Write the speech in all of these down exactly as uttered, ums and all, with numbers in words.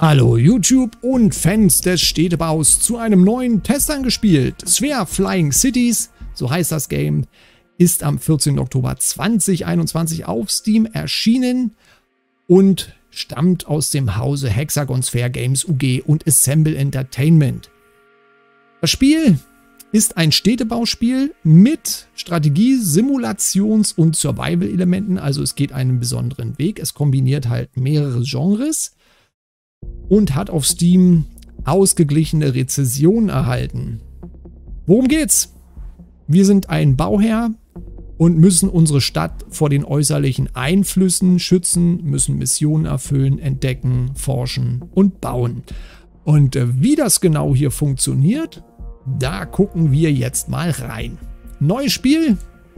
Hallo YouTube und Fans des Städtebaus zu einem neuen Test angespielt. Sphere Flying Cities, so heißt das Game, ist am vierzehnten Oktober zweitausendeinundzwanzig auf Steam erschienen und stammt aus dem Hause Hexagon Sphere Games U G und Assemble Entertainment. Das Spiel ist ein Städtebauspiel mit Strategie-, Simulations- und Survival-Elementen, also es geht einen besonderen Weg. Es kombiniert halt mehrere Genres und hat auf Steam ausgeglichene Rezessionen erhalten. Worum geht's? Wir sind ein Bauherr und müssen unsere Stadt vor den äußerlichen Einflüssen schützen, müssen Missionen erfüllen, entdecken, forschen und bauen. Und äh, wie das genau hier funktioniert, da gucken wir jetzt mal rein. Neues Spiel.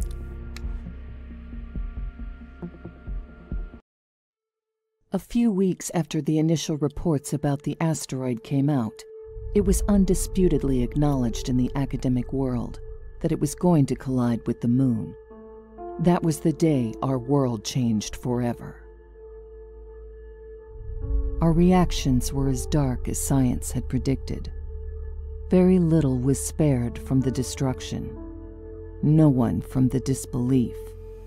A few weeks after the initial reports about the asteroid came out, it was undisputedly acknowledged in the academic world that it was going to collide with the moon. That was the day our world changed forever. Our reactions were as dark as science had predicted. Very little was spared from the destruction, no one from the disbelief.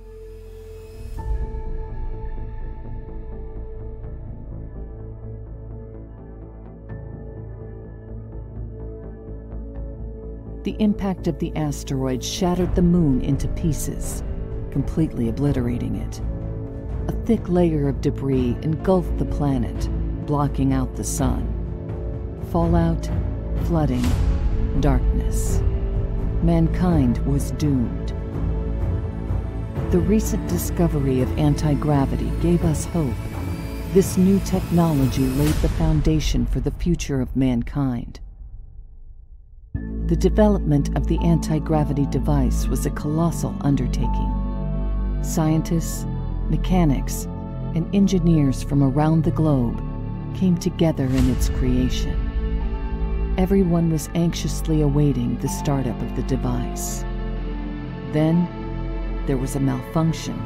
The impact of the asteroid shattered the moon into pieces, completely obliterating it. A thick layer of debris engulfed the planet, blocking out the sun. Fallout, flooding, darkness. Mankind was doomed. The recent discovery of anti-gravity gave us hope. This new technology laid the foundation for the future of mankind. The development of the anti-gravity device was a colossal undertaking. Scientists, mechanics, and engineers from around the globe came together in its creation. Everyone was anxiously awaiting the startup of the device. Then, there was a malfunction.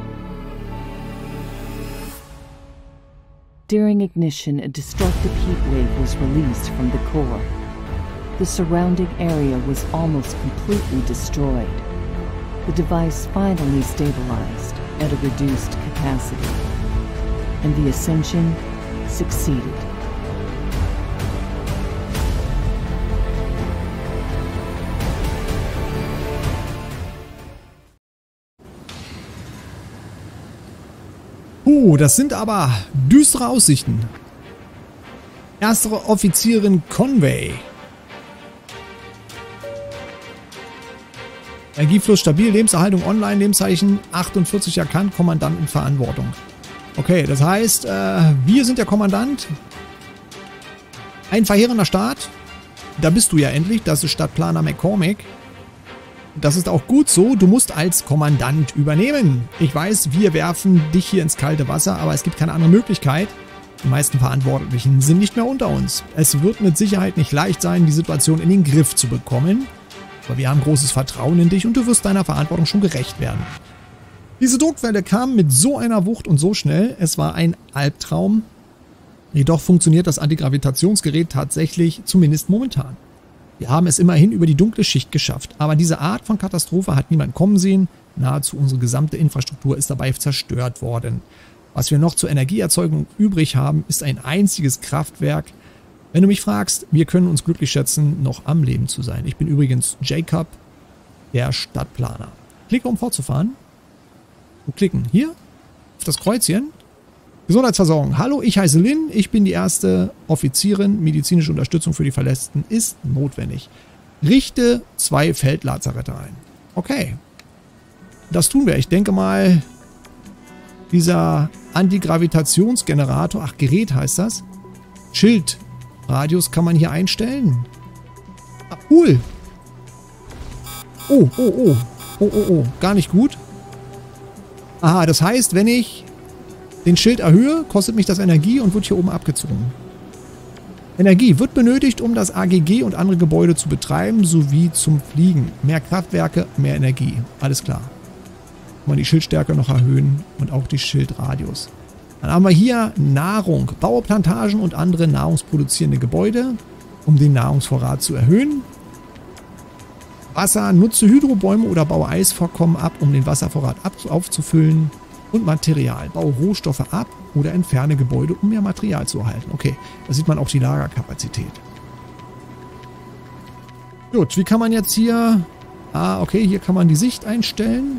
During ignition, a destructive heat wave was released from the core. The surrounding area was almost completely destroyed. The device finally stabilized at a reduced capacity, and the ascension succeeded. Oh, das sind aber düstere Aussichten. Erste Offizierin Conway. Energiefluss stabil, Lebenserhaltung online, Lebenszeichen achtundvierzig erkannt, Kommandant in Verantwortung. Okay, das heißt, äh, wir sind der Kommandant. Ein verheerender Start. Da bist du ja endlich, das ist Stadtplaner McCormick. Das ist auch gut so, du musst als Kommandant übernehmen. Ich weiß, wir werfen dich hier ins kalte Wasser, aber es gibt keine andere Möglichkeit. Die meisten Verantwortlichen sind nicht mehr unter uns. Es wird mit Sicherheit nicht leicht sein, die Situation in den Griff zu bekommen. Aber wir haben großes Vertrauen in dich und du wirst deiner Verantwortung schon gerecht werden. Diese Druckwelle kam mit so einer Wucht und so schnell, es war ein Albtraum. Jedoch funktioniert das Antigravitationsgerät tatsächlich, zumindest momentan. Wir haben es immerhin über die dunkle Schicht geschafft, aber diese Art von Katastrophe hat niemand kommen sehen. Nahezu unsere gesamte Infrastruktur ist dabei zerstört worden. Was wir noch zur Energieerzeugung übrig haben, ist ein einziges Kraftwerk. Wenn du mich fragst, wir können uns glücklich schätzen, noch am Leben zu sein. Ich bin übrigens Jacob, der Stadtplaner. Klicke, um fortzufahren. Und klicken hier auf das Kreuzchen. Gesundheitsversorgung. Hallo, ich heiße Lynn. Ich bin die erste Offizierin. Medizinische Unterstützung für die Verletzten ist notwendig. Richte zwei Feldlazarette ein. Okay. Das tun wir. Ich denke mal, dieser Antigravitationsgenerator, ach, Gerät heißt das. Schild. Radius kann man hier einstellen. Ah, cool. Oh, oh, oh. Oh, oh, oh. Gar nicht gut. Aha, das heißt, wenn ich den Schild erhöhe, kostet mich das Energie und wird hier oben abgezogen. Energie wird benötigt, um das A G G und andere Gebäude zu betreiben, sowie zum Fliegen. Mehr Kraftwerke, mehr Energie. Alles klar. Kann man die Schildstärke noch erhöhen und auch die Schildradius. Dann haben wir hier Nahrung, baue Plantagen und andere nahrungsproduzierende Gebäude, um den Nahrungsvorrat zu erhöhen. Wasser, nutze Hydrobäume oder baue Eisvorkommen ab, um den Wasservorrat ab aufzufüllen. Und Material, baue Rohstoffe ab oder entferne Gebäude, um mehr Material zu erhalten. Okay, da sieht man auch die Lagerkapazität. Gut, wie kann man jetzt hier... Ah, okay, hier kann man die Sicht einstellen.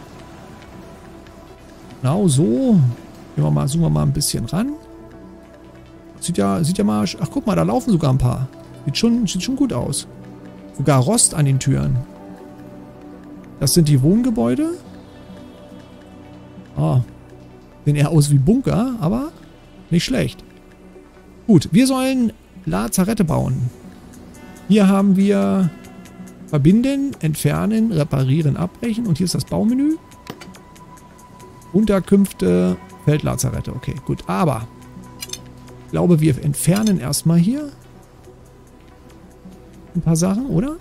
Genau so. Gehen wir mal, zoomen wir mal ein bisschen ran. Sieht ja, sieht ja mal... Ach, guck mal, da laufen sogar ein paar. Sieht schon, sieht schon gut aus. Sogar Rost an den Türen. Das sind die Wohngebäude. Ah, sehen eher aus wie Bunker, aber nicht schlecht. Gut, wir sollen Lazarette bauen. Hier haben wir verbinden, entfernen, reparieren, abbrechen. Und hier ist das Baumenü. Unterkünfte, Feldlazarette. Okay, gut. Aber ich glaube, wir entfernen erstmal hier ein paar Sachen, oder?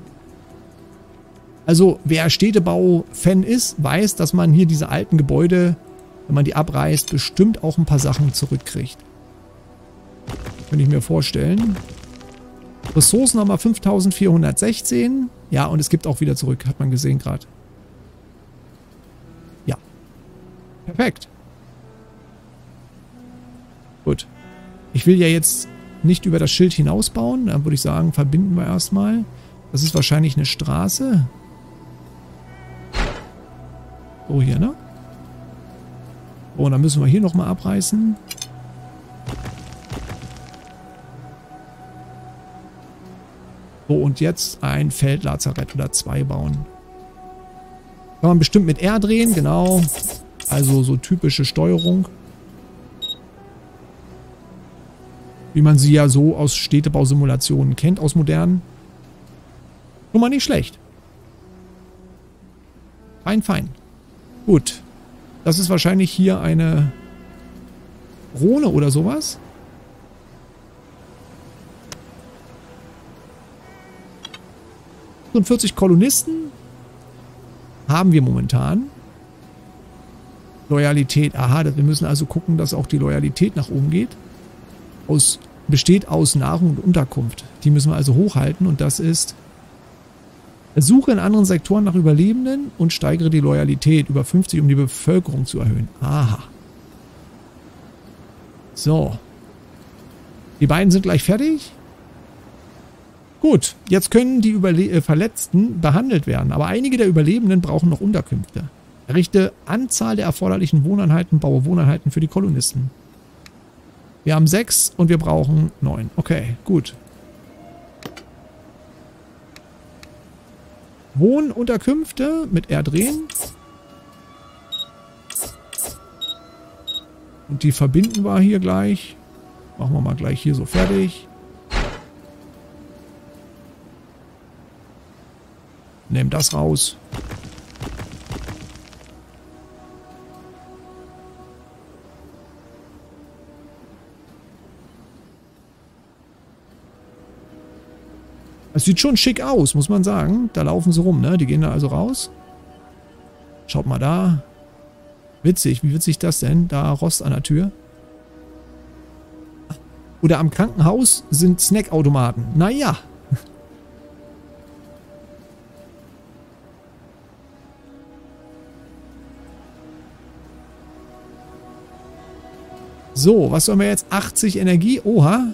Also, wer Städtebau-Fan ist, weiß, dass man hier diese alten Gebäude, wenn man die abreißt, bestimmt auch ein paar Sachen zurückkriegt. Könnte ich mir vorstellen. Ressourcen haben wir fünftausendvierhundertsechzehn. Ja, und es gibt auch wieder zurück, hat man gesehen gerade. Ja. Perfekt. Gut. Ich will ja jetzt nicht über das Schild hinausbauen. Dann würde ich sagen, verbinden wir erstmal. Das ist wahrscheinlich eine Straße. So, hier, ne? Oh, und dann müssen wir hier nochmal abreißen. So, und jetzt ein Feldlazarett oder zwei bauen. Kann man bestimmt mit R drehen, genau. Also so typische Steuerung. Wie man sie ja so aus Städtebausimulationen kennt, aus modernen. Schon mal nicht schlecht. Fein, fein. Gut. Das ist wahrscheinlich hier eine Krone oder sowas. fünfundvierzig Kolonisten haben wir momentan. Loyalität. Aha, wir müssen also gucken, dass auch die Loyalität nach oben geht. Aus, besteht aus Nahrung und Unterkunft. Die müssen wir also hochhalten und das ist: Suche in anderen Sektoren nach Überlebenden und steigere die Loyalität über fünfzig, um die Bevölkerung zu erhöhen. Aha. So. Die beiden sind gleich fertig. Gut, jetzt können die Überle äh, Verletzten behandelt werden, aber einige der Überlebenden brauchen noch Unterkünfte. Errichte Anzahl der erforderlichen Wohneinheiten, baue Wohneinheiten für die Kolonisten. Wir haben sechs und wir brauchen neun. Okay, gut. Wohnunterkünfte mit R drehen. Und die verbinden wir hier gleich. Machen wir mal gleich hier so fertig. Nehmen das raus. Das sieht schon schick aus, muss man sagen. Da laufen sie rum, ne? Die gehen da also raus. Schaut mal da. Witzig, wie witzig das denn? Da Rost an der Tür. Oder am Krankenhaus sind Snackautomaten. Naja. So, was sollen wir jetzt? achtzig Energie? Oha.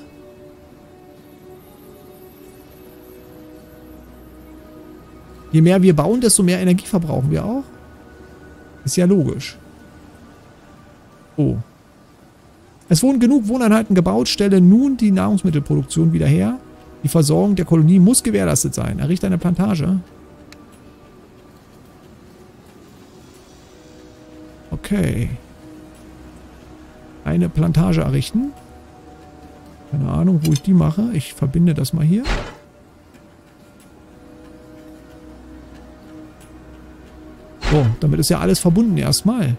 Je mehr wir bauen, desto mehr Energie verbrauchen wir auch. Ist ja logisch. Oh. Es wurden genug Wohneinheiten gebaut, stelle nun die Nahrungsmittelproduktion wieder her. Die Versorgung der Kolonie muss gewährleistet sein. Errichte eine Plantage. Okay. Eine Plantage errichten. Keine Ahnung, wo ich die mache. Ich verbinde das mal hier. So, damit ist ja alles verbunden erstmal.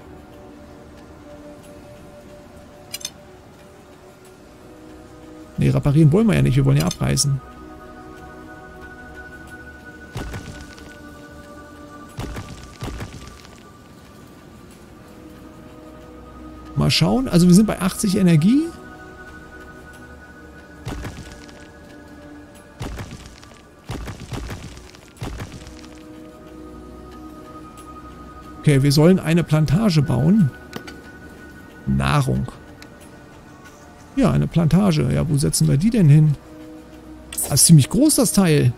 Ne, reparieren wollen wir ja nicht. Wir wollen ja abreißen. Mal schauen. Also wir sind bei achtzig Energie. Okay, wir sollen eine Plantage bauen. Nahrung. Ja, eine Plantage. Ja, wo setzen wir die denn hin? Das ist ziemlich groß, das Teil.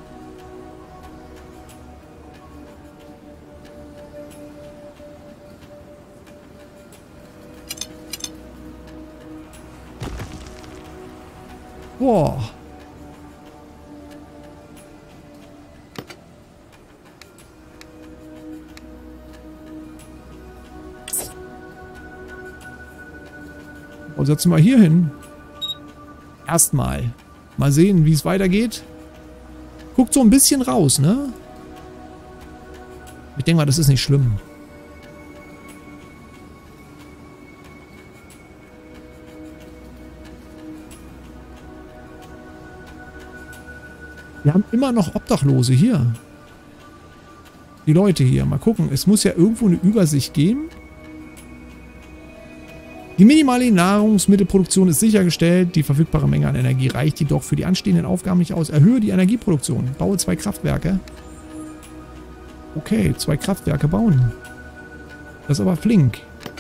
Boah. Und setzen wir hier hin. Erstmal. Mal sehen, wie es weitergeht. Guckt so ein bisschen raus, ne? Ich denke mal, das ist nicht schlimm. Wir haben immer noch Obdachlose hier. Die Leute hier. Mal gucken. Es muss ja irgendwo eine Übersicht geben. Die minimale Nahrungsmittelproduktion ist sichergestellt. Die verfügbare Menge an Energie reicht jedoch für die anstehenden Aufgaben nicht aus. Erhöhe die Energieproduktion. Baue zwei Kraftwerke. Okay, zwei Kraftwerke bauen. Das ist aber flink.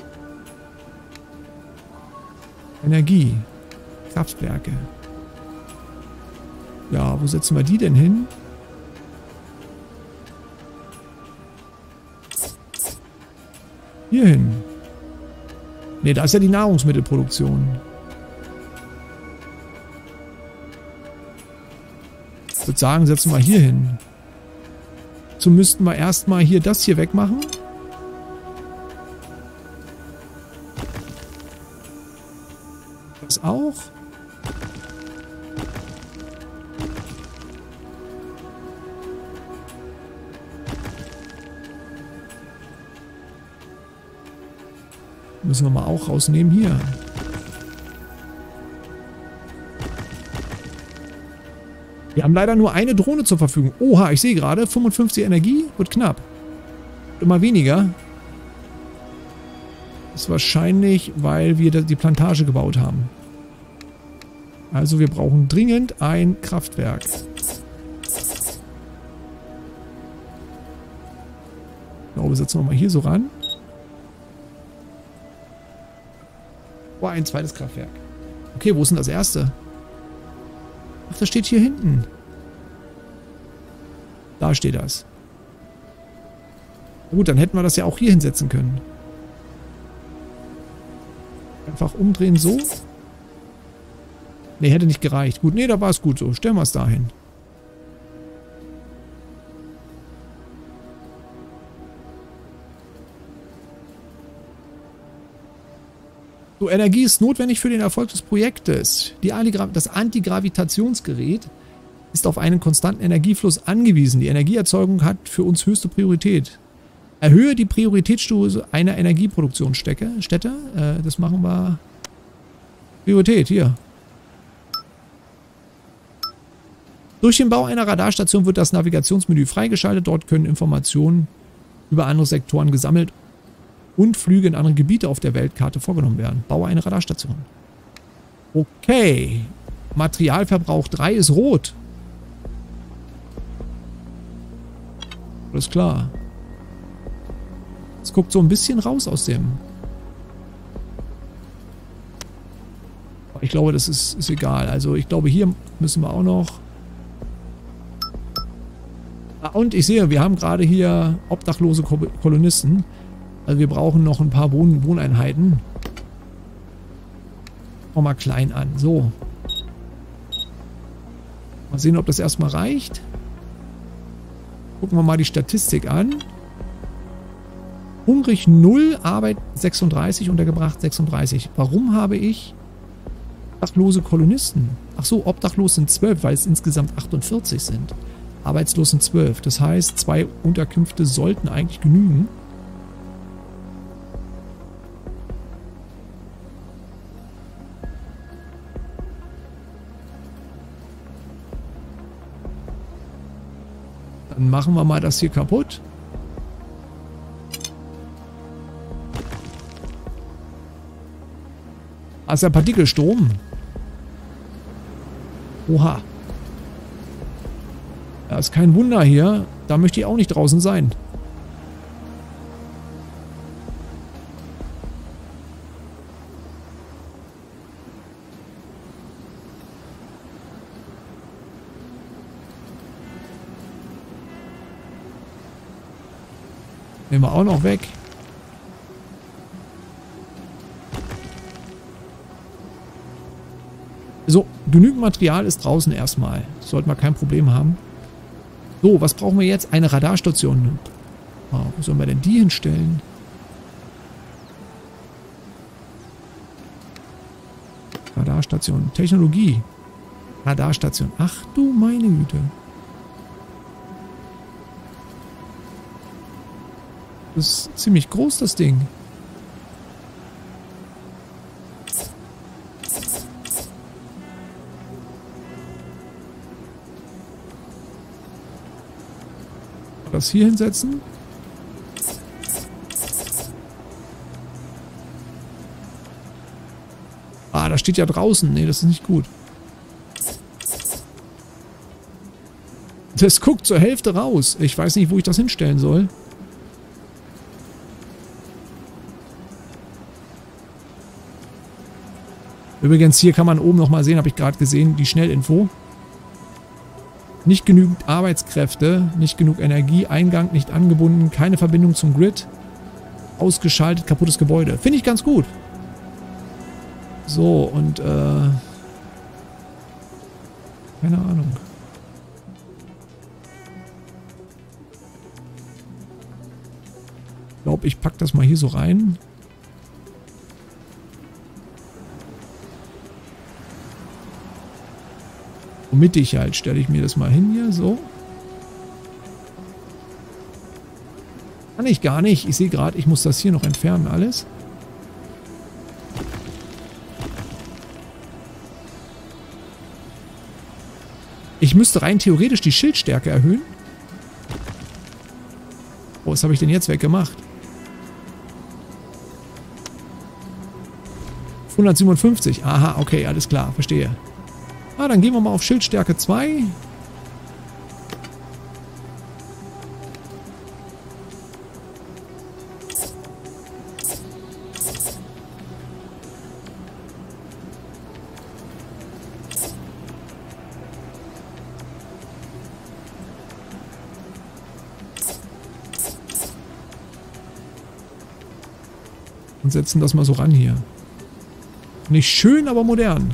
Energie. Kraftwerke. Ja, wo setzen wir die denn hin? Hier hin. Ne, da ist ja die Nahrungsmittelproduktion. Ich würde sagen, setzen wir hier hin. So müssten wir erstmal hier das hier wegmachen. Das auch. Müssen wir mal auch rausnehmen hier. Wir haben leider nur eine Drohne zur Verfügung. Oha, ich sehe gerade, fünfundfünfzig Energie, wird knapp. Immer weniger. Das ist wahrscheinlich, weil wir die Plantage gebaut haben. Also wir brauchen dringend ein Kraftwerk. Ich glaube, setzen wir mal hier so ran. Oh, ein zweites Kraftwerk. Okay, wo ist denn das erste? Ach, das steht hier hinten. Da steht das. Gut, dann hätten wir das ja auch hier hinsetzen können. Einfach umdrehen so. Ne, hätte nicht gereicht. Gut, nee, da war es gut so. Stellen wir es dahin. So, Energie ist notwendig für den Erfolg des Projektes. Die Antigra- das Antigravitationsgerät ist auf einen konstanten Energiefluss angewiesen. Die Energieerzeugung hat für uns höchste Priorität. Erhöhe die Prioritätsstufe einer Energieproduktionsstätte. Stätte. Äh, das machen wir. Priorität, hier. Durch den Bau einer Radarstation wird das Navigationsmenü freigeschaltet. Dort können Informationen über andere Sektoren gesammelt und Flüge in andere Gebiete auf der Weltkarte vorgenommen werden. Baue eine Radarstation. Okay. Materialverbrauch drei ist rot. Alles klar. Es guckt so ein bisschen raus aus dem. Ich glaube, das ist, ist egal. Also ich glaube, hier müssen wir auch noch... Ah, und ich sehe, wir haben gerade hier obdachlose Kolonisten. Also wir brauchen noch ein paar Wohn Wohneinheiten. Machen wir mal klein an. So. Mal sehen, ob das erstmal reicht. Gucken wir mal die Statistik an. Hungrig null, Arbeit sechsunddreißig, untergebracht sechsunddreißig. Warum habe ich obdachlose Kolonisten? Ach so, obdachlos sind zwölf, weil es insgesamt achtundvierzig sind. Arbeitslos sind zwölf. Das heißt, zwei Unterkünfte sollten eigentlich genügen. Dann machen wir mal das hier kaputt. Da ist der Partikelstrom. Oha. Das ist kein Wunder hier. Da möchte ich auch nicht draußen sein. Nehmen wir auch noch weg. So, genügend Material ist draußen erstmal. Sollten wir kein Problem haben. So, was brauchen wir jetzt? Eine Radarstation. Oh, wo sollen wir denn die hinstellen? Radarstation. Technologie. Radarstation. Ach du meine Güte. Das ist ziemlich groß, das Ding. Das hier hinsetzen. Ah, das steht ja draußen. Nee, das ist nicht gut. Das guckt zur Hälfte raus. Ich weiß nicht, wo ich das hinstellen soll. Übrigens, hier kann man oben nochmal sehen, habe ich gerade gesehen, die Schnellinfo. Nicht genügend Arbeitskräfte, nicht genug Energie, Eingang nicht angebunden, keine Verbindung zum Grid, ausgeschaltet, kaputtes Gebäude. Finde ich ganz gut. So, und äh... keine Ahnung. Ich glaube, ich packe das mal hier so rein. Mittig halt, stelle ich mir das mal hin hier, so. Kann ich gar nicht. Ich sehe gerade, ich muss das hier noch entfernen, alles. Ich müsste rein theoretisch die Schildstärke erhöhen. Oh, was habe ich denn jetzt weggemacht? hundertsiebenundfünfzig. Aha, okay, alles klar, verstehe. Ah, dann gehen wir mal auf Schildstärke zwei. Und setzen das mal so ran hier. Nicht schön, aber modern.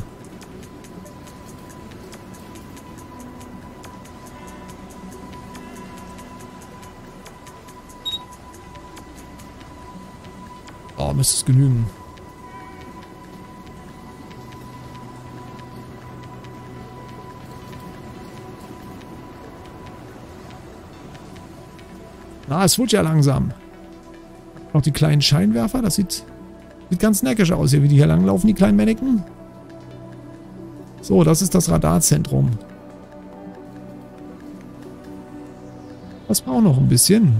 Oh, müsste es genügen. Ah, es wird ja langsam. Noch die kleinen Scheinwerfer, das sieht, sieht ganz neckisch aus hier, wie die hier langlaufen, die kleinen Mannequin. So, das ist das Radarzentrum. Das braucht noch ein bisschen.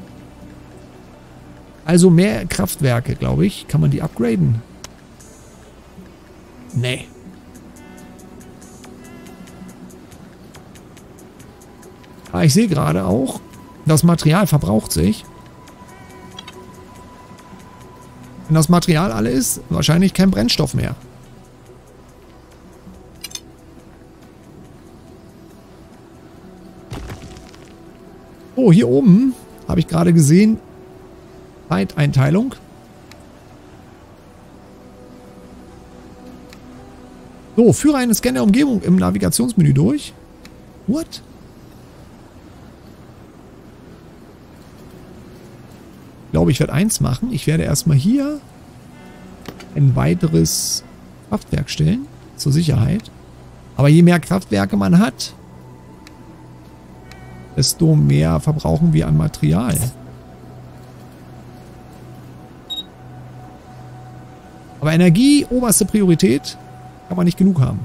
Also mehr Kraftwerke, glaube ich. Kann man die upgraden? Nee. Ah, ich sehe gerade auch, das Material verbraucht sich. Wenn das Material alle ist, wahrscheinlich kein Brennstoff mehr. Oh, hier oben habe ich gerade gesehen, Zeiteinteilung. So, führe einen Scan der Umgebung im Navigationsmenü durch. What? Ich glaube, ich werde eins machen. Ich werde erstmal hier ein weiteres Kraftwerk stellen, zur Sicherheit. Aber je mehr Kraftwerke man hat, desto mehr verbrauchen wir an Material. Aber Energie, oberste Priorität, kann man nicht genug haben.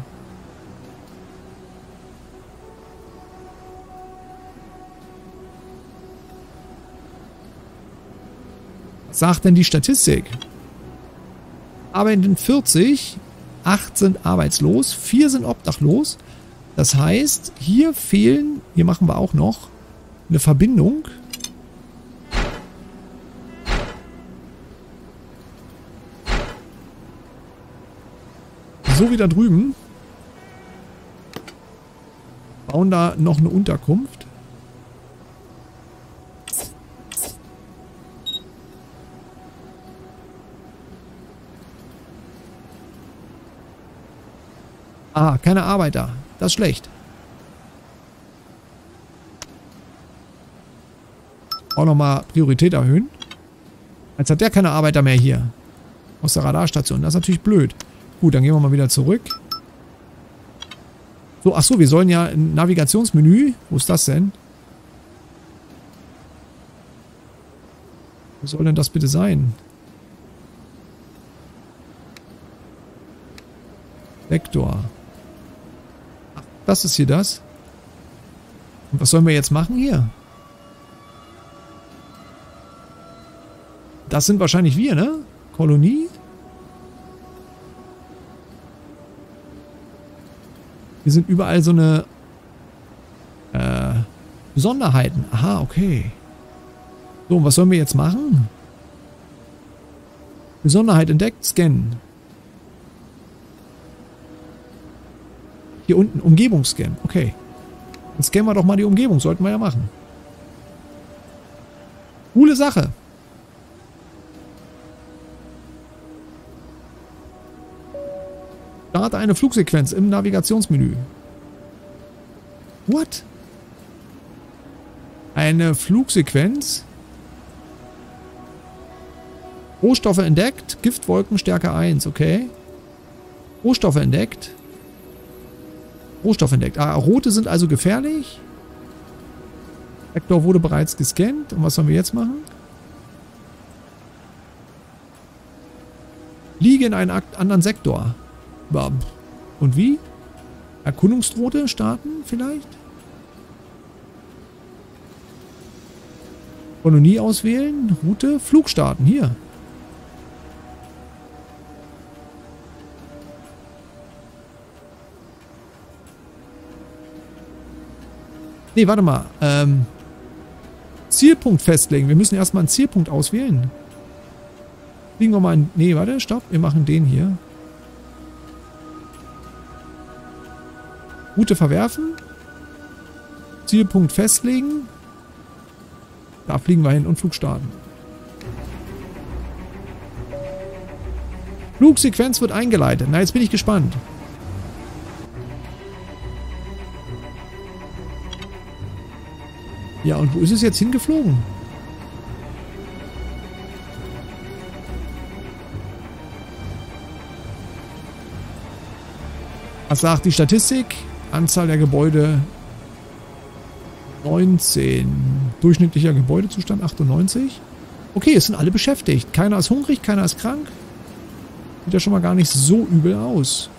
Was sagt denn die Statistik? Aber in den vierzig acht sind arbeitslos, vier sind obdachlos. Das heißt, hier fehlen, hier machen wir auch noch eine Verbindung. So wie da drüben. Bauen da noch eine Unterkunft. Ah, keine Arbeiter. Das ist schlecht. Auch nochmal Priorität erhöhen. Jetzt hat der keine Arbeiter mehr hier. Aus der Radarstation. Das ist natürlich blöd. Gut, dann gehen wir mal wieder zurück. So, ach so, wir sollen ja ein Navigationsmenü. Wo ist das denn? Wo soll denn das bitte sein? Vektor. Ach, das ist hier das. Und was sollen wir jetzt machen hier? Das sind wahrscheinlich wir, ne? Kolonie. Hier sind überall so eine äh, Besonderheiten. Aha, okay. So, und was sollen wir jetzt machen? Besonderheit entdeckt, scannen. Hier unten, Umgebungsscan. Okay. Dann scannen wir doch mal die Umgebung. Sollten wir ja machen. Coole Sache. Starte eine Flugsequenz im Navigationsmenü. What? Eine Flugsequenz? Rohstoffe entdeckt. Giftwolken Stärke eins. Okay. Rohstoffe entdeckt. Rohstoffe entdeckt. Ah, rote sind also gefährlich. Vektor wurde bereits gescannt. Und was sollen wir jetzt machen? Liege in einen anderen Sektor. Und wie? Erkundungsroute starten vielleicht? Kolonie auswählen. Route. Flug starten. Hier. Nee, warte mal. Ähm, Zielpunkt festlegen. Wir müssen erstmal einen Zielpunkt auswählen. Fliegen wir mal einen... Nee, warte, stopp. Wir machen den hier. Route verwerfen. Zielpunkt festlegen. Da fliegen wir hin und Flug starten. Flugsequenz wird eingeleitet. Na, jetzt bin ich gespannt. Ja, und wo ist es jetzt hingeflogen? Was sagt die Statistik? Anzahl der Gebäude neunzehn. Durchschnittlicher Gebäudezustand achtundneunzig. Okay, es sind alle beschäftigt. Keiner ist hungrig, keiner ist krank. Sieht ja schon mal gar nicht so übel aus.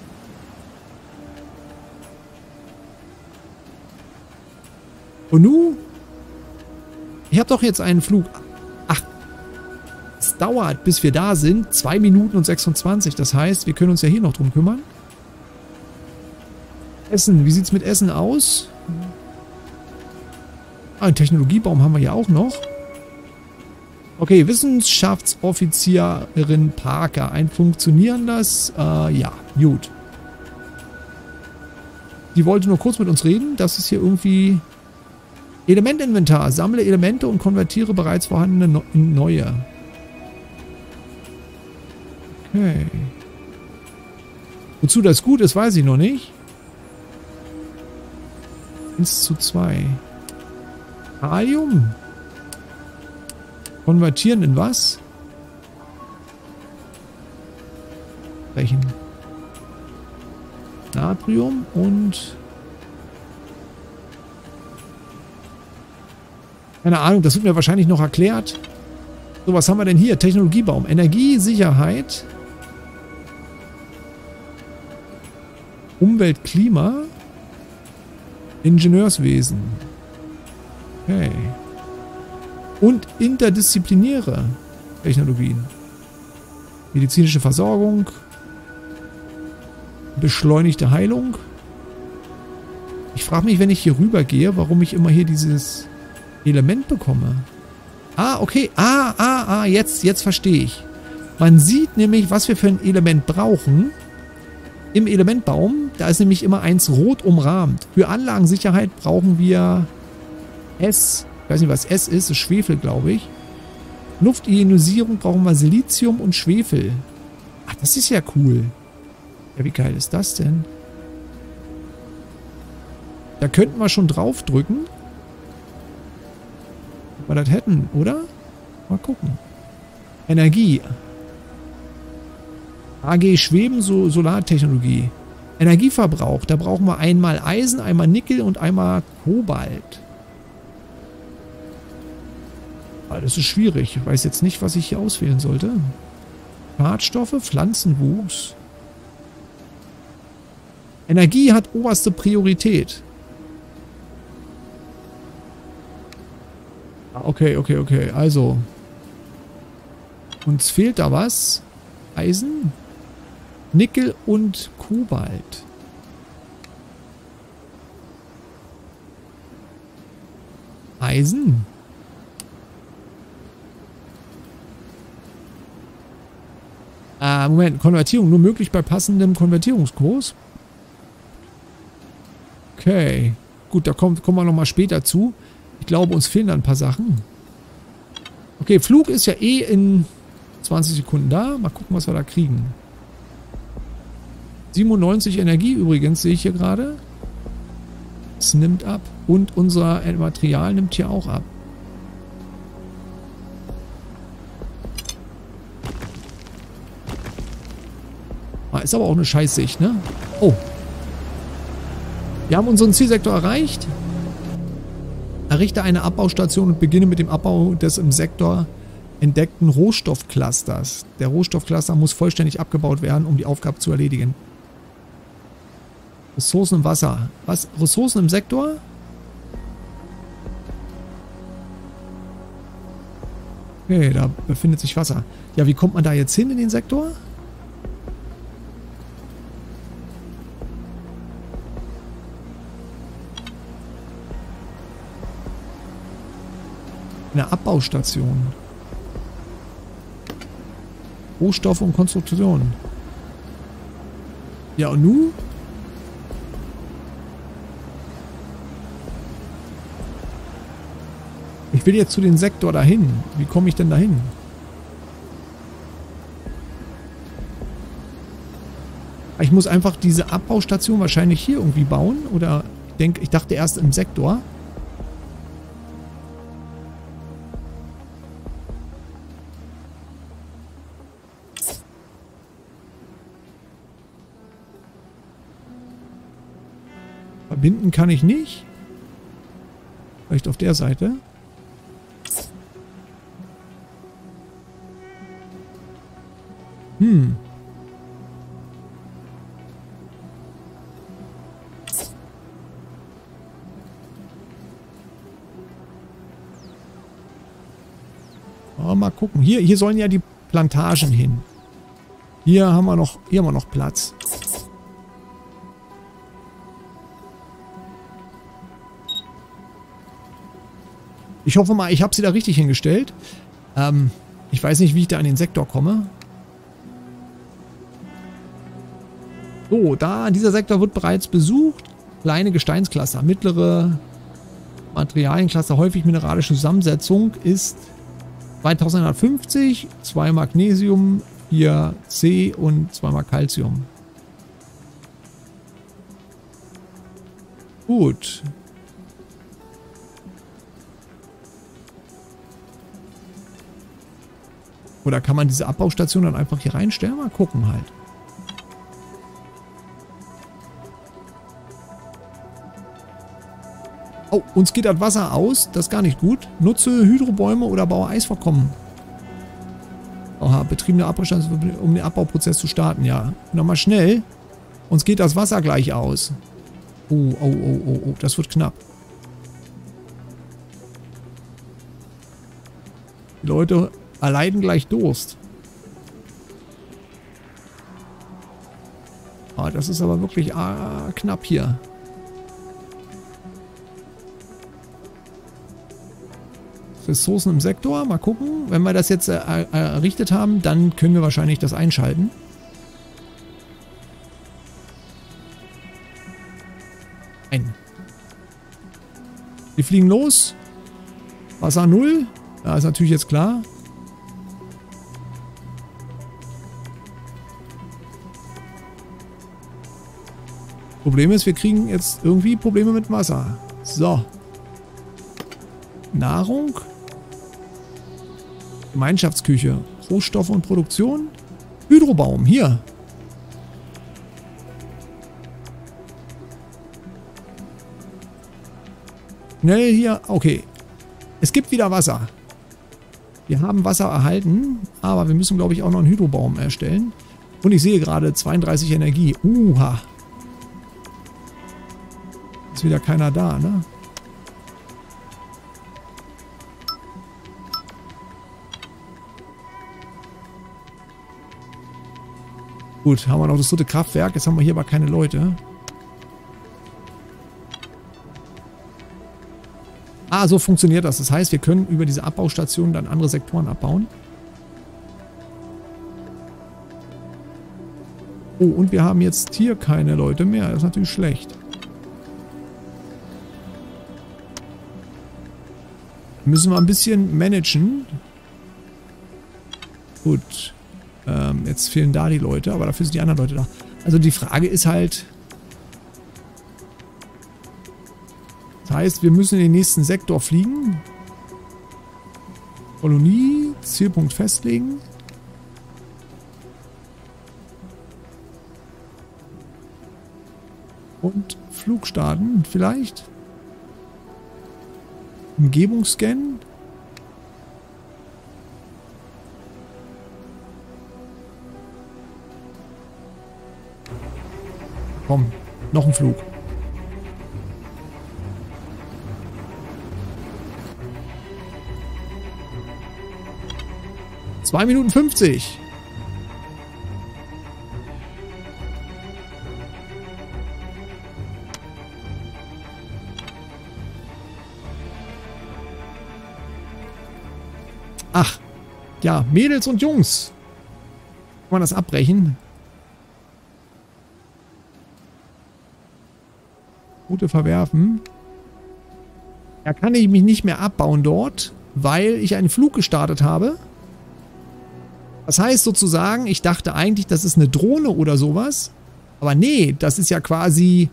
Und nun? Ich habe doch jetzt einen Flug. Ach, es dauert, bis wir da sind. zwei Minuten und sechsundzwanzig. Das heißt, wir können uns ja hier noch drum kümmern. Essen. Wie sieht es mit Essen aus? Ah, einen Technologiebaum haben wir ja auch noch. Okay, Wissenschaftsoffizierin Parker. Ein funktionierendes... Äh, ja, gut. Die wollte nur kurz mit uns reden. Das ist hier irgendwie... Elementinventar. Sammle Elemente und konvertiere bereits vorhandene in neue. Okay. Wozu das gut ist, weiß ich noch nicht. eins zu zwei. Kalium. Konvertieren in was? Welchen? Natrium und... Keine Ahnung, das wird mir wahrscheinlich noch erklärt. So, was haben wir denn hier? Technologiebaum. Energie, Sicherheit. Umwelt, Klima. Ingenieurswesen. Okay. Und interdisziplinäre Technologien. Medizinische Versorgung. Beschleunigte Heilung. Ich frage mich, wenn ich hier rüber gehe, warum ich immer hier dieses Element bekomme. Ah, okay. Ah, ah, ah, jetzt, jetzt verstehe ich. Man sieht nämlich, was wir für ein Element brauchen. Im Elementbaum, da ist nämlich immer eins rot umrahmt. Für Anlagensicherheit brauchen wir S. Ich weiß nicht, was S ist. Das ist Schwefel, glaube ich. Luftionisierung brauchen wir Silizium und Schwefel. Ach, das ist ja cool. Ja, wie geil ist das denn? Da könnten wir schon drauf drücken. Ob wir das hätten, oder? Mal gucken. Energie. A G Schweben, so Solartechnologie. Energieverbrauch. Da brauchen wir einmal Eisen, einmal Nickel und einmal Kobalt. Ah, das ist schwierig. Ich weiß jetzt nicht, was ich hier auswählen sollte. Schadstoffe, Pflanzenwuchs. Energie hat oberste Priorität. Okay, okay, okay. Also. Uns fehlt da was. Eisen, Nickel und Kobalt. Eisen. Ah, Moment. Konvertierung nur möglich bei passendem Konvertierungskurs. Okay. Gut, da kommt, kommen wir nochmal später zu. Ich glaube, uns fehlen da ein paar Sachen. Okay, Flug ist ja eh in zwanzig Sekunden da. Mal gucken, was wir da kriegen. siebenundneunzig Energie übrigens, sehe ich hier gerade. Es nimmt ab. Und unser Material nimmt hier auch ab. Ist aber auch eine Scheißsicht, ne? Oh. Wir haben unseren Zielsektor erreicht. Errichte eine Abbaustation und beginne mit dem Abbau des im Sektor entdeckten Rohstoffclusters. Der Rohstoffcluster muss vollständig abgebaut werden, um die Aufgabe zu erledigen. Ressourcen im Wasser. Was? Ressourcen im Sektor? Okay, da befindet sich Wasser. Ja, wie kommt man da jetzt hin in den Sektor? Eine Abbaustation. Rohstoffe und Konstruktion. Ja, und nun? Ich will jetzt zu dem Sektor dahin. Wie komme ich denn dahin? Ich muss einfach diese Abbaustation wahrscheinlich hier irgendwie bauen. Oder ich denke, ich dachte erst im Sektor. Verbinden kann ich nicht. Vielleicht auf der Seite. Hm. Oh, mal gucken. Hier, hier sollen ja die Plantagen hin. Hier haben wir noch, hier haben wir noch Platz. Ich hoffe mal, ich habe sie da richtig hingestellt. Ähm, ich weiß nicht, wie ich da an den Sektor komme. So, da, dieser Sektor wird bereits besucht. Kleine Gesteinscluster, mittlere Materialiencluster, häufig mineralische Zusammensetzung ist zweitausendeinhundertfünfzig, zwei Magnesium, vier C und zweimal Calcium. Gut. Oder kann man diese Abbaustation dann einfach hier reinstellen? Mal gucken halt. Oh, uns geht das Wasser aus. Das ist gar nicht gut. Nutze Hydrobäume oder baue Eisvorkommen. Oha, betriebene Abbaustation, um den Abbauprozess zu starten. Ja, nochmal schnell. Uns geht das Wasser gleich aus. Oh, oh, oh, oh, oh. Das wird knapp. Die Leute erleiden gleich Durst. Ah, das ist aber wirklich ah, knapp hier. Ressourcen im Sektor. Mal gucken. Wenn wir das jetzt äh, errichtet haben, dann können wir wahrscheinlich das einschalten. Ein. Wir fliegen los. Wasser null. Da ist natürlich jetzt klar. Problem ist, wir kriegen jetzt irgendwie Probleme mit Wasser. So. Nahrung. Gemeinschaftsküche. Rohstoffe und Produktion. Hydrobaum. Hier. Schnell hier. Okay. Es gibt wieder Wasser. Wir haben Wasser erhalten, aber wir müssen, glaube ich, auch noch einen Hydrobaum erstellen. Und ich sehe gerade zweiunddreißig Energie. Uha. Ist wieder keiner da, ne? Gut, haben wir noch das dritte Kraftwerk. Jetzt haben wir hier aber keine Leute. Ah, so funktioniert das. Das heißt, wir können über diese Abbaustation dann andere Sektoren abbauen. Oh, und wir haben jetzt hier keine Leute mehr. Das ist natürlich schlecht. Müssen wir ein bisschen managen. Gut. Ähm, jetzt fehlen da die Leute, aber dafür sind die anderen Leute da. Also die Frage ist halt... Das heißt, wir müssen in den nächsten Sektor fliegen. Kolonie, Zielpunkt festlegen. Und Flug starten, vielleicht. Umgebung scannen. Komm, noch ein Flug. zwei Minuten fünfzig. Ach, ja, Mädels und Jungs. Kann man das abbrechen? Route verwerfen. Ja, kann ich mich nicht mehr abbauen dort, weil ich einen Flug gestartet habe. Das heißt sozusagen, ich dachte eigentlich, das ist eine Drohne oder sowas. Aber nee, das ist ja quasi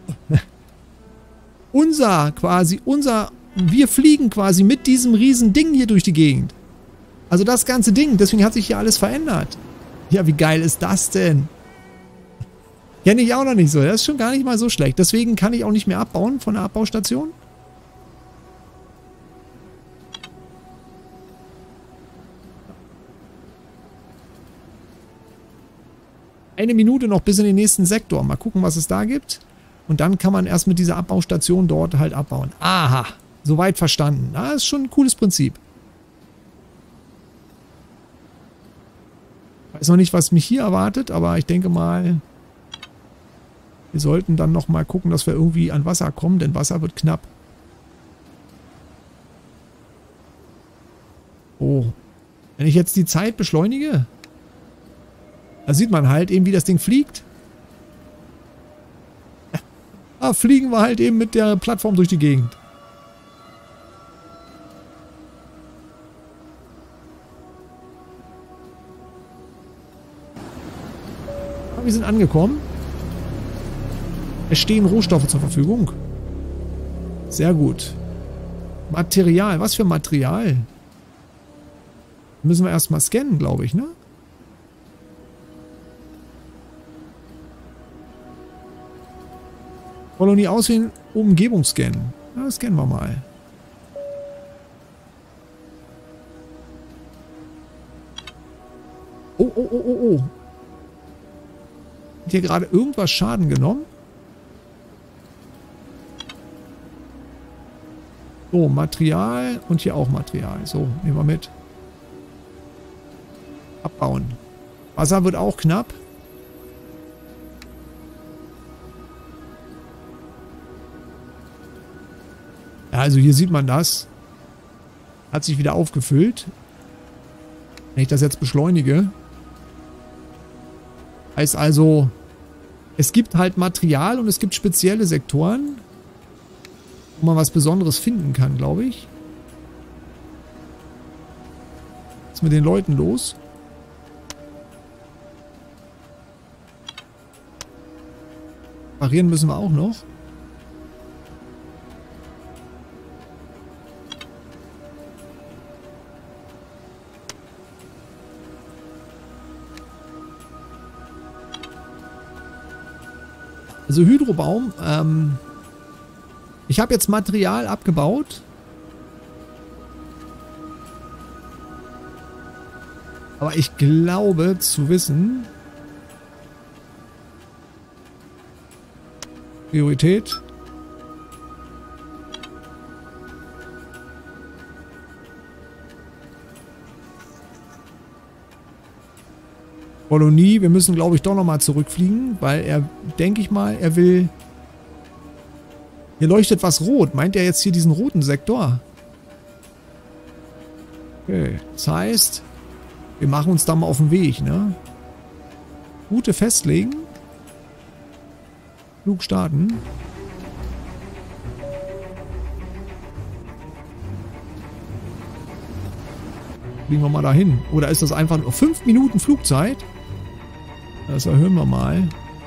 unser, quasi unser, wir fliegen quasi mit diesem riesen Ding hier durch die Gegend. Also das ganze Ding, deswegen hat sich hier alles verändert. Ja, wie geil ist das denn? Kenne ich auch noch nicht so, das ist schon gar nicht mal so schlecht. Deswegen kann ich auch nicht mehr abbauen von der Abbaustation. Eine Minute noch bis in den nächsten Sektor. Mal gucken, was es da gibt. Und dann kann man erst mit dieser Abbaustation dort halt abbauen. Aha, soweit verstanden. Das ist schon ein cooles Prinzip. Ich weiß noch nicht, was mich hier erwartet, aber ich denke mal, wir sollten dann noch mal gucken, dass wir irgendwie an Wasser kommen, denn Wasser wird knapp. Oh. Wenn ich jetzt die Zeit beschleunige... Da sieht man halt eben, wie das Ding fliegt. Da fliegen wir halt eben mit der Plattform durch die Gegend. Wir sind angekommen. Es stehen Rohstoffe zur Verfügung. Sehr gut. Material. Was für Material? Müssen wir erstmal scannen, glaube ich, ne? Kolonie auswählen, Umgebung scannen. Ja, das scannen wir mal. Oh, oh, oh, oh, oh. Hat hier gerade irgendwas Schaden genommen? So, Material und hier auch Material. So, nehmen wir mit. Abbauen. Wasser wird auch knapp. Also hier sieht man das. Hat sich wieder aufgefüllt. Wenn ich das jetzt beschleunige. Heißt also, es gibt halt Material und es gibt spezielle Sektoren, wo man was Besonderes finden kann, glaube ich. Was ist mit den Leuten los? Parieren müssen wir auch noch. Also Hydrobaum, ähm, ich habe jetzt Material abgebaut. Aber ich glaube zu wissen, Priorität. Kolonie, wir müssen, glaube ich, doch nochmal zurückfliegen, weil er, denke ich mal, er will... Hier leuchtet was rot. Meint er jetzt hier diesen roten Sektor? Okay, das heißt, wir machen uns da mal auf den Weg, ne? Route festlegen. Flug starten. Fliegen wir mal dahin. Oder ist das einfach nur fünf Minuten Flugzeit? Das erhöhen wir mal.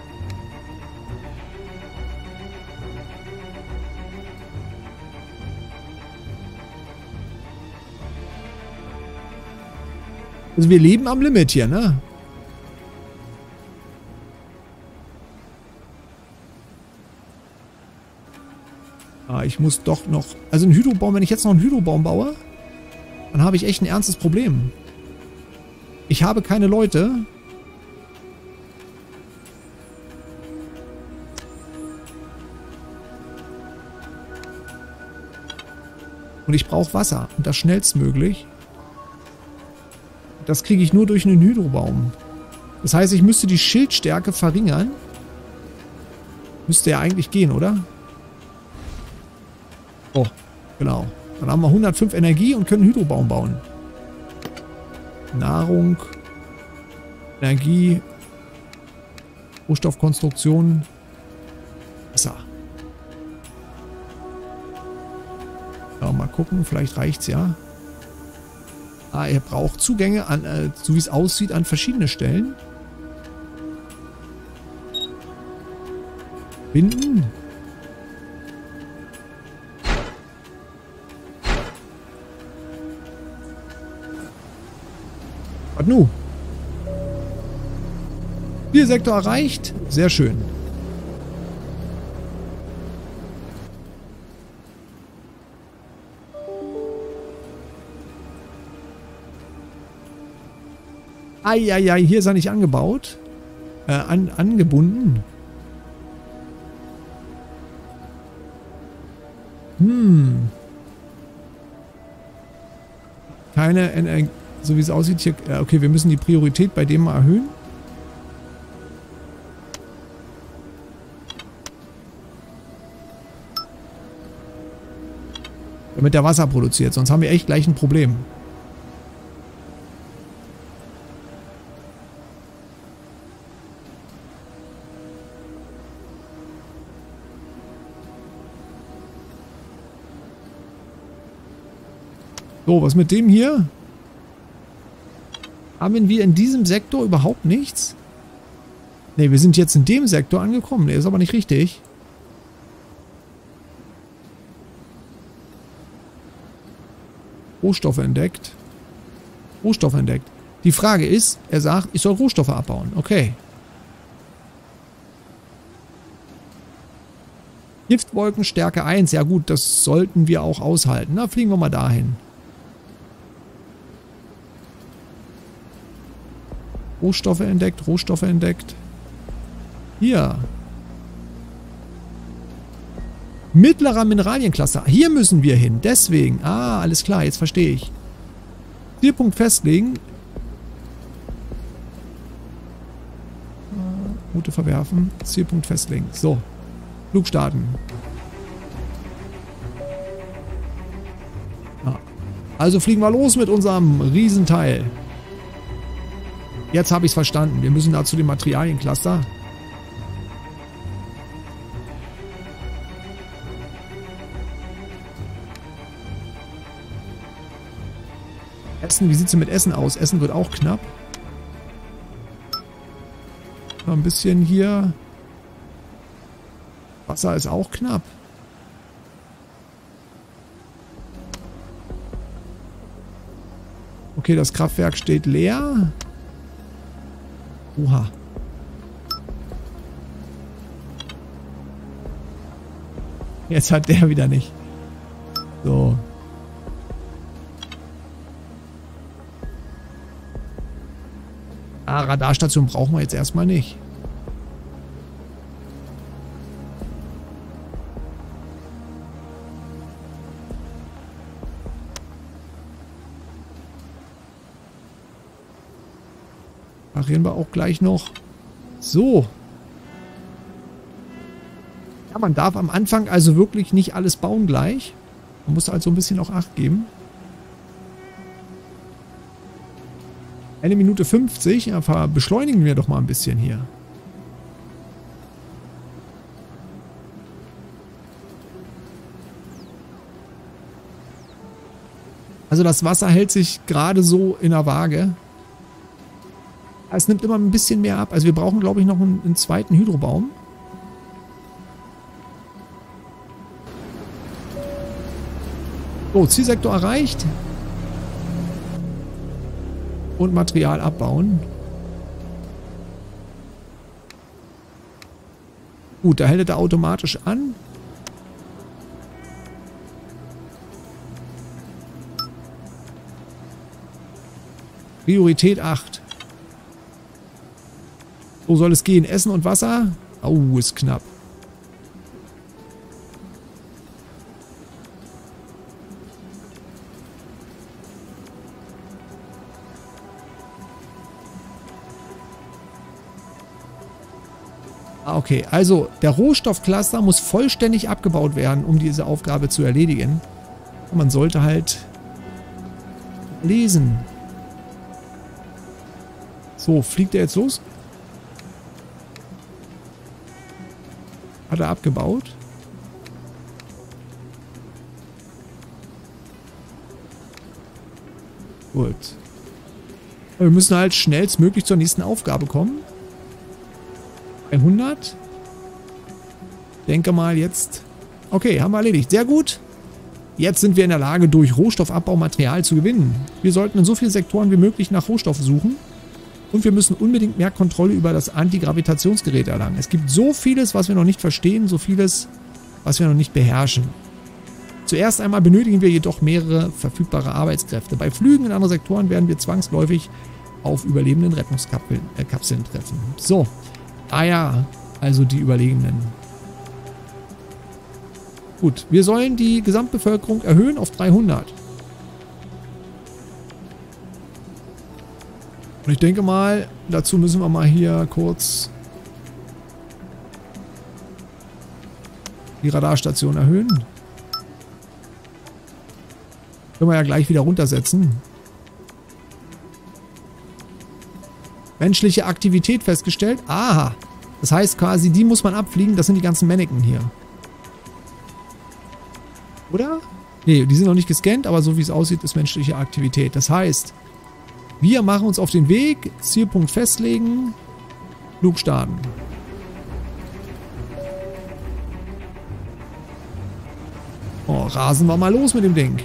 Also wir leben am Limit hier, ne? Ah, ich muss doch noch... Also ein Hydrobaum, wenn ich jetzt noch einen Hydrobaum baue, dann habe ich echt ein ernstes Problem. Ich habe keine Leute. Und ich brauche Wasser. Und das schnellstmöglich. Das kriege ich nur durch einen Hydrobaum. Das heißt, ich müsste die Schildstärke verringern. Müsste ja eigentlich gehen, oder? Oh, genau. Dann haben wir hundertfünf Energie und können einen Hydrobaum bauen. Nahrung. Energie. Rohstoffkonstruktion. Wasser. Ja, mal gucken, vielleicht reicht's ja. Ah, er braucht Zugänge, an, äh, so wie es aussieht, an verschiedene Stellen. Binden. Was nu? Zielsektor erreicht. Sehr schön. Eieiei, hier ist er nicht angebaut. Äh, an, angebunden. Hm. Keine Energie. So wie es aussieht hier. Okay, wir müssen die Priorität bei dem mal erhöhen. Damit der Wasser produziert. Sonst haben wir echt gleich ein Problem. So, was mit dem hier? Haben wir in diesem Sektor überhaupt nichts? Ne, wir sind jetzt in dem Sektor angekommen. Ne, ist aber nicht richtig. Rohstoffe entdeckt. Rohstoffe entdeckt. Die Frage ist, er sagt, ich soll Rohstoffe abbauen. Okay. Giftwolken Stärke eins. Ja gut, das sollten wir auch aushalten. Na, fliegen wir mal dahin. Rohstoffe entdeckt, Rohstoffe entdeckt. Hier. Mittlerer Mineraliencluster. Hier müssen wir hin. Deswegen. Ah, alles klar. Jetzt verstehe ich. Zielpunkt festlegen. Route verwerfen. Zielpunkt festlegen. So. Flug starten. Also fliegen wir los mit unserem Riesenteil. Jetzt habe ich es verstanden. Wir müssen da zu dem Materialiencluster. Essen, wie sieht es denn mit Essen aus? Essen wird auch knapp. Noch ein bisschen hier. Wasser ist auch knapp. Okay, das Kraftwerk steht leer. Oha. Jetzt hat der wieder nicht. So. Ah, Radarstation brauchen wir jetzt erstmal nicht. Reden wir auch gleich noch. So. Ja, man darf am Anfang also wirklich nicht alles bauen gleich. Man muss also ein bisschen auch Acht geben. Eine Minute fünfzig. Ja, beschleunigen wir doch mal ein bisschen hier. Also das Wasser hält sich gerade so in der Waage. Es nimmt immer ein bisschen mehr ab. Also wir brauchen, glaube ich, noch einen, einen zweiten Hydrobaum. So, Zielsektor erreicht. Und Material abbauen. Gut, da hält er automatisch an. Priorität acht. So soll es gehen. Essen und Wasser. Oh, ist knapp. Ah, okay. Also, der Rohstoffcluster muss vollständig abgebaut werden, um diese Aufgabe zu erledigen. Und man sollte halt lesen. So, fliegt er jetzt los? Hat er abgebaut? Gut. Wir müssen halt schnellstmöglich zur nächsten Aufgabe kommen. hundert. Denke mal jetzt. Okay, haben wir erledigt. Sehr gut. Jetzt sind wir in der Lage, durch Rohstoffabbau Material zu gewinnen. Wir sollten in so vielen Sektoren wie möglich nach Rohstoffen suchen. Und wir müssen unbedingt mehr Kontrolle über das Antigravitationsgerät erlangen. Es gibt so vieles, was wir noch nicht verstehen, so vieles, was wir noch nicht beherrschen. Zuerst einmal benötigen wir jedoch mehrere verfügbare Arbeitskräfte. Bei Flügen in andere Sektoren werden wir zwangsläufig auf überlebenden Rettungskapseln äh, Kapseln treffen. So. Ah ja, also die Überlegenen. Gut, wir sollen die Gesamtbevölkerung erhöhen auf dreihundert. Und ich denke mal, dazu müssen wir mal hier kurz die Radarstation erhöhen. Können wir ja gleich wieder runtersetzen. Menschliche Aktivität festgestellt. Aha. Das heißt quasi, die muss man abfliegen. Das sind die ganzen Mannequin hier. Oder? Nee, die sind noch nicht gescannt, aber so wie es aussieht, ist menschliche Aktivität. Das heißt, wir machen uns auf den Weg, Zielpunkt festlegen, Flug starten. Oh, rasen wir mal los mit dem Ding.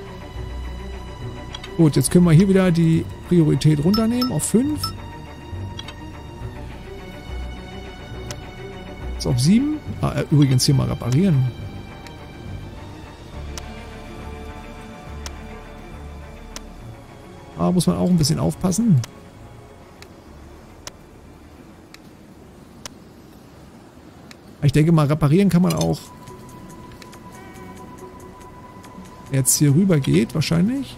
Gut, jetzt können wir hier wieder die Priorität runternehmen auf fünf. Jetzt auf sieben. Ah, übrigens hier mal reparieren. Da muss man auch ein bisschen aufpassen. Ich denke mal, reparieren kann man auch. Jetzt hier rüber geht, wahrscheinlich.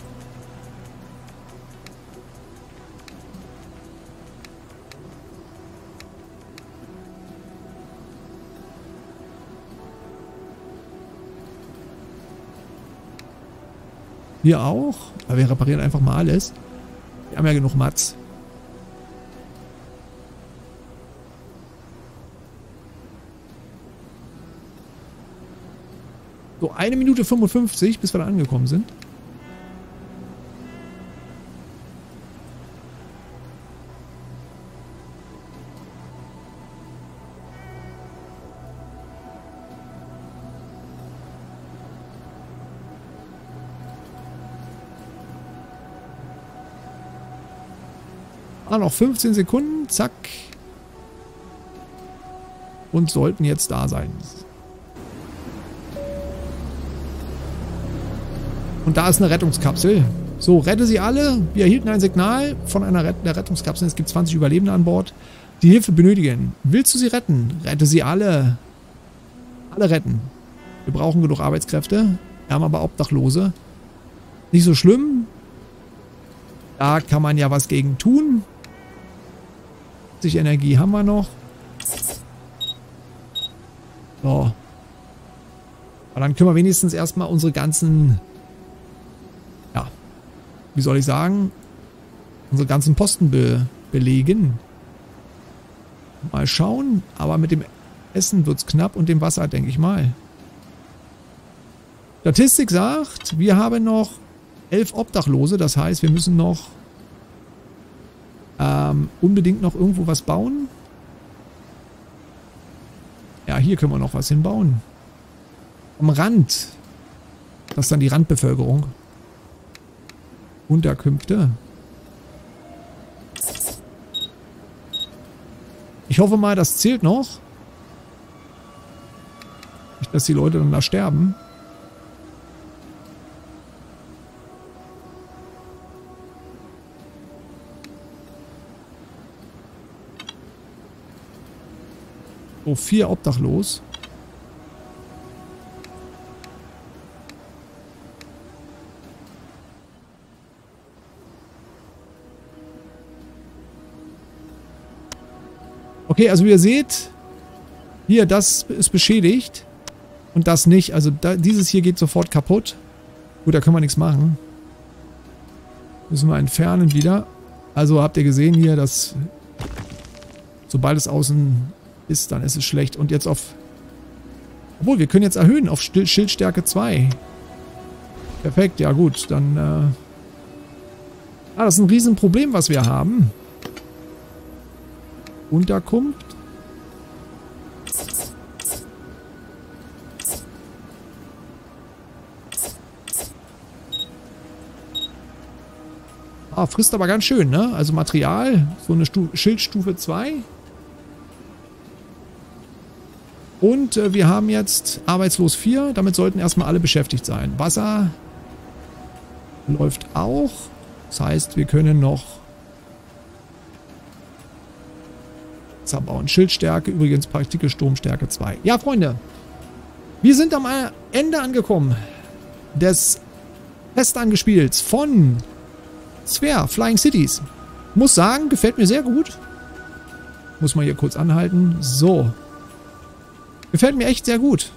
Hier auch. Aber wir reparieren einfach mal alles. Wir haben ja genug Mats. So, eine Minute fünfundfünfzig, bis wir da angekommen sind. Ah, noch fünfzehn Sekunden, zack. Und sollten jetzt da sein. Und da ist eine Rettungskapsel. So, rette sie alle. Wir erhielten ein Signal von einer Ret der Rettungskapsel. Es gibt zwanzig Überlebende an Bord, die Hilfe benötigen. Willst du sie retten? Rette sie alle. Alle retten. Wir brauchen genug Arbeitskräfte. Wir haben aber Obdachlose. Nicht so schlimm. Da kann man ja was gegen tun. Energie haben wir noch. So. Aber dann können wir wenigstens erstmal unsere ganzen, ja, wie soll ich sagen, unsere ganzen Posten be belegen. Mal schauen. Aber mit dem Essen wird es knapp und dem Wasser, denke ich mal. Statistik sagt, wir haben noch elf Obdachlose. Das heißt, wir müssen noch Ähm, unbedingt noch irgendwo was bauen. Ja, hier können wir noch was hinbauen. Am Rand. Das ist dann die Randbevölkerung. Unterkünfte. Ich hoffe mal, das zählt noch. Nicht, dass die Leute dann da sterben. So, vier obdachlos. Okay, also wie ihr seht, hier, das ist beschädigt und das nicht. Also da, dieses hier geht sofort kaputt. Gut, da können wir nichts machen. Müssen wir entfernen wieder. Also habt ihr gesehen hier, dass sobald es außen ist, dann ist es schlecht. Und jetzt auf... Obwohl, wir können jetzt erhöhen auf Schildstärke zwei. Perfekt, ja gut, dann... Äh ah, das ist ein Riesenproblem, was wir haben. Unterkunft. Ah, frisst aber ganz schön, ne? Also Material, so eine Stu Schildstufe zwei. Und äh, wir haben jetzt arbeitslos vier. Damit sollten erstmal alle beschäftigt sein. Wasser läuft auch. Das heißt, wir können noch Wasser bauen. Schildstärke, übrigens Partikelstromstärke zwei. Ja, Freunde. Wir sind am Ende angekommen des Testangespiels von Sphere Flying Cities. Muss sagen, gefällt mir sehr gut. Muss man hier kurz anhalten. So. Gefällt mir echt sehr gut.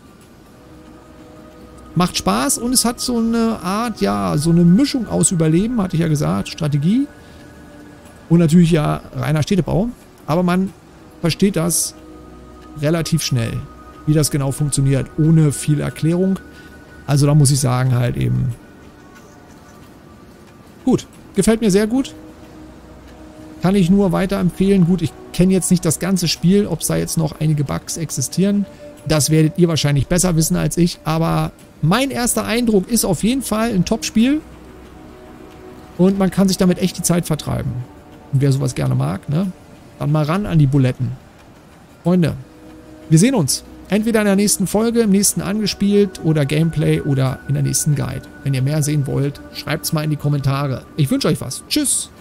Macht Spaß und es hat so eine Art, ja, so eine Mischung aus Überleben, hatte ich ja gesagt, Strategie und natürlich ja reiner Städtebau. Aber man versteht das relativ schnell, wie das genau funktioniert, ohne viel Erklärung. Also da muss ich sagen, halt eben gut. Gefällt mir sehr gut. Kann ich nur weiterempfehlen. Gut, ich kenne jetzt nicht das ganze Spiel, ob es da jetzt noch einige Bugs existieren. Das werdet ihr wahrscheinlich besser wissen als ich. Aber mein erster Eindruck ist auf jeden Fall ein Top-Spiel. Und man kann sich damit echt die Zeit vertreiben. Und wer sowas gerne mag, ne? Dann mal ran an die Buletten. Freunde, wir sehen uns. Entweder in der nächsten Folge, im nächsten Angespielt oder Gameplay oder in der nächsten Guide. Wenn ihr mehr sehen wollt, schreibt es mal in die Kommentare. Ich wünsche euch was. Tschüss.